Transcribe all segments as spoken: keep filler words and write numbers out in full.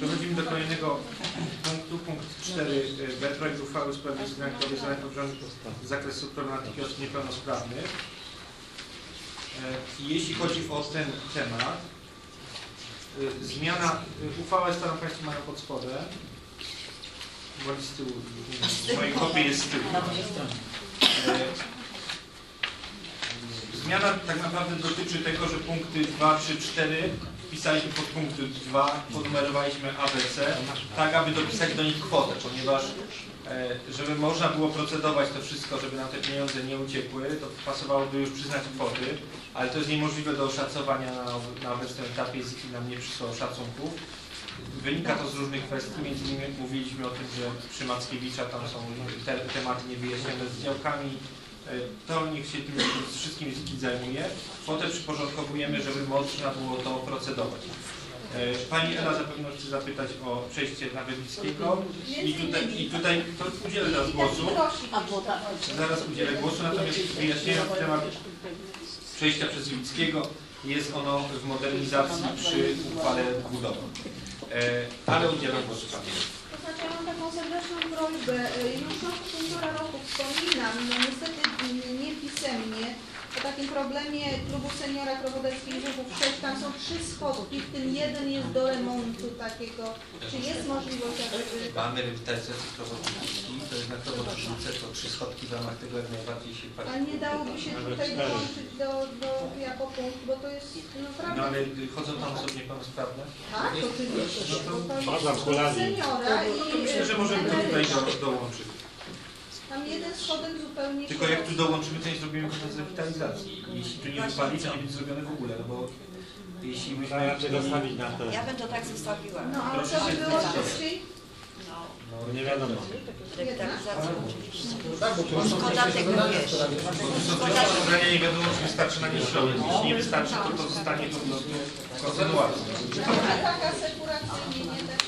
Przechodzimy do kolejnego punktu, punkt cztery b. Projekt uchwały w sprawie zmian w zakresu problematyki osób niepełnosprawnych. Jeśli chodzi o ten temat, zmiana, uchwała starą Państwo mają pod spodem, woli z tyłu, w mojej kopii jest z tyłu. Zmiana tak naprawdę dotyczy tego, że punkty dwa, trzy, cztery wpisaliśmy pod punkty dwa, ponumerowaliśmy A, B, C, tak aby dopisać do nich kwotę, ponieważ żeby można było procedować to wszystko, żeby nam te pieniądze nie uciekły, to pasowałoby już przyznać kwoty, ale to jest niemożliwe do oszacowania na, na obecnym etapie, jeśli nam nie przysłał szacunków. Wynika to z różnych kwestii, między innymi mówiliśmy o tym, że przy Mackiewicza tam są te, tematy niewyjaśnione z działkami. To niech się tym wszystkim zajmuje. Kwotę przyporządkowujemy, żeby można było to procedować. Pani Ela zapewne chce zapytać o przejście na Wybickiego i tutaj, i tutaj to udzielę teraz głosu. Zaraz udzielę głosu, natomiast wyjaśniając temat przejścia przez Wybickiego, jest ono w modernizacji przy uchwale budowy. Ale udzielam głosu Pani. To znaczy, ja mam taką serdeczną prośbę. Już od półtora roku wspominam, no niestety nie pisemnie, o takim problemie klubu seniora Krowodelskich Żuchów sześć. Tam są trzy schodki, w tym jeden jest do remontu takiego. Czy jest możliwość, żeby... Mamy rewitalizację Krowodelskich, to jest na Krowodelce, to trzy schodki w ramach tego jak najbardziej się A nie dałoby się tutaj dołączyć do, do jako punkt, bo to jest naprawdę... No ale chodzą tam osoby niepełnosprawne? Tak, oczywiście. No to to jest seniora i... Myślę, że możemy to tutaj do, dołączyć. Tam jeden schodek zupełnie... Tylko jak tu dołączymy, to nie zrobimy z rewitalizacji. Jeśli tu nie wypali, to nie będzie zrobione w ogóle, no bo jeśli myśmy... Ja bym to tak zostawiła. No, a co by było szybciej? No, nie wiadomo. Rewitalizacja oczywiście. Szkoda tego wiesz. Nie wiadomo, czy wystarczy na nie środek. Jeśli nie wystarczy, to to zostanie po prostu kontynuacją. Tak asekuracyjnie, nie tak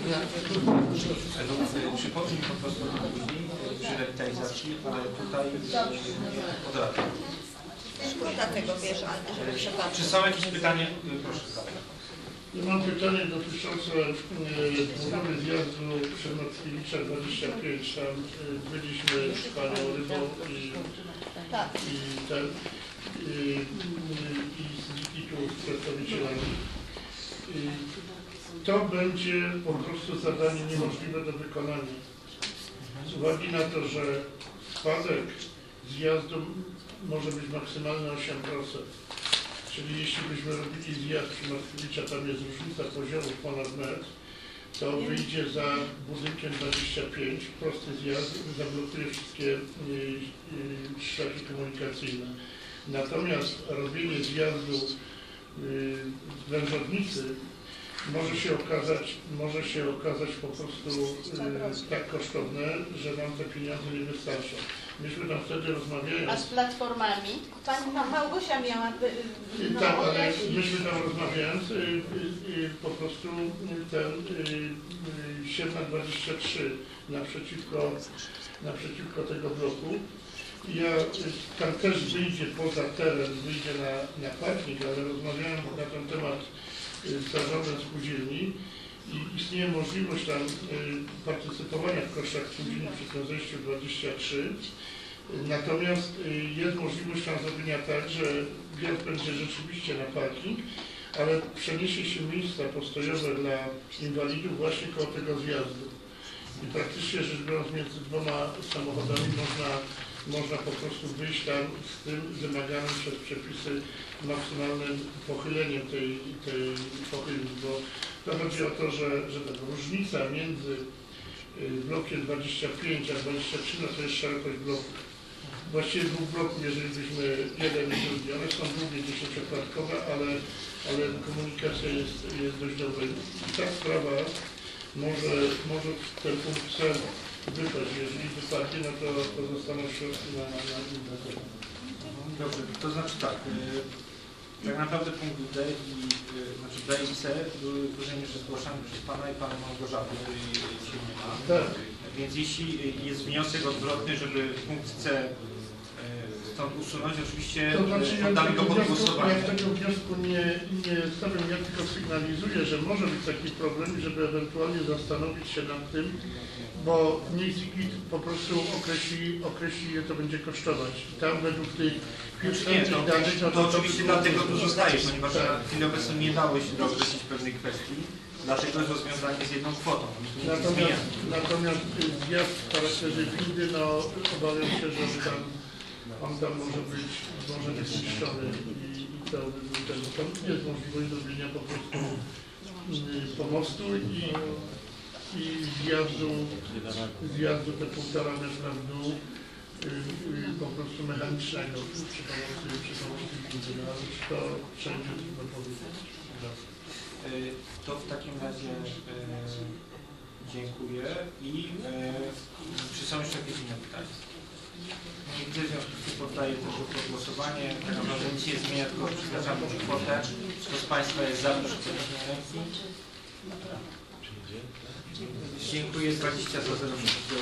Przypomnij po prostu później przy rewitalizacji, ale tutaj od razu. Szkoda tego wiesz, żeby przepatrzyć. Czy są jakieś pytania? Proszę. Ja mam pytanie dotyczące budowy zjazdu przed Mackiewicza dwadzieścia pięć. Tam byliśmy z panią Rybą i, i, ten, i, i z I T U z przedstawicielami. I to będzie po prostu zadanie niemożliwe do wykonania. Z uwagi na to, że spadek zjazdu może być maksymalny osiem procent. Czyli jeśli byśmy robili zjazd przy Mackiewicza, tam jest różnica poziomu ponad metr, to wyjdzie za budynkiem dwadzieścia pięć, prosty zjazd, zablokuje wszystkie y, y, szlaki komunikacyjne. Natomiast robienie zjazdu y, z wężownicy może się okazać, może się okazać po prostu y, tak kosztowne, że nam te pieniądze nie wystarczą. Myśmy tam wtedy rozmawiając... A z platformami? Pani Małgosia miała... No, tak, ale myśmy tam rozmawiając, y, y, y, po prostu ten y, y, siedem na dwadzieścia trzy naprzeciwko, naprzeciwko tego bloku. Ja, y, tam też wyjdzie poza teren, wyjdzie na, na parking, ale rozmawiałem na ten temat z zarządem spółdzielni i istnieje możliwość tam y, partycypowania w kosztach spółdzielni przy tym zejściu dwadzieścia trzy. Natomiast y, jest możliwość tam zrobienia tak, że wjazd będzie rzeczywiście na parking, ale przeniesie się miejsca postojowe dla inwalidów właśnie koło tego zjazdu. I praktycznie rzecz biorąc między dwoma samochodami można, można po prostu wyjść tam z tym wymaganym przez przepisy maksymalnym pochyleniem tej, tej pochylni, bo to chodzi o to, że, że ta różnica między blokiem dwadzieścia pięć a dwadzieścia trzy no to jest szerokość bloku. Właściwie dwóch bloków, jeżeli byśmy jeden i drugi, one są długie, dziesięcioklatkowe, ale, ale komunikacja jest, jest dość dobra. I ta sprawa może, może ten punkt C wypaść. Jeżeli wypadnie, no to, to zostaną środki na, na inne tego. Dobrze, to znaczy tak. Tak naprawdę punkt D i, znaczy D i C były później jeszcze zgłaszane przez Pana i Pana Małgorzaty, się nie ma. Tak. Więc jeśli jest wniosek odwrotny, żeby punkt C stąd usunąć, oczywiście To znaczy, ja poddamy go tego pod wniosku, głosowanie. ja tego wniosku nie, nie stawiam, ja tylko sygnalizuję, że może być taki problem i żeby ewentualnie zastanowić się nad tym, bo NIK po prostu określi, określi ile to będzie kosztować. I tam według tych Nie, wstępnych to, danych, no to oczywiście by dlatego było- tu zostaje, ponieważ Tak. na chwilę obecną nie dało się dookreślić pewnej kwestii, dlatego jest rozwiązanie z jedną kwotą. Nic nie zmienia. Natomiast, natomiast zjazd w charakterze windy, no obawiam się, że tam, on tam może być, może być zniszczony i, i to by był ten, tam jest możliwość zrobienia po prostu y, pomostu i, i zjazdu, zjazdu te półtora metra w dół y, y, po prostu mechanicznego przy pomocy, przy pomocy windy, no ale czy to wszędzie trudno powiedzieć. Y, To w takim razie y, dziękuję i y, czy są jeszcze jakieś inne pytania? Nie widzę, w związku z tym poddaję też pod głosowanie. Tak naprawdę nic nie zmienia, tylko przeznaczamy tą kwotę. Kto z Państwa jest za, proszę podnieść ręki. Dziękuję, dwadzieścia za zero.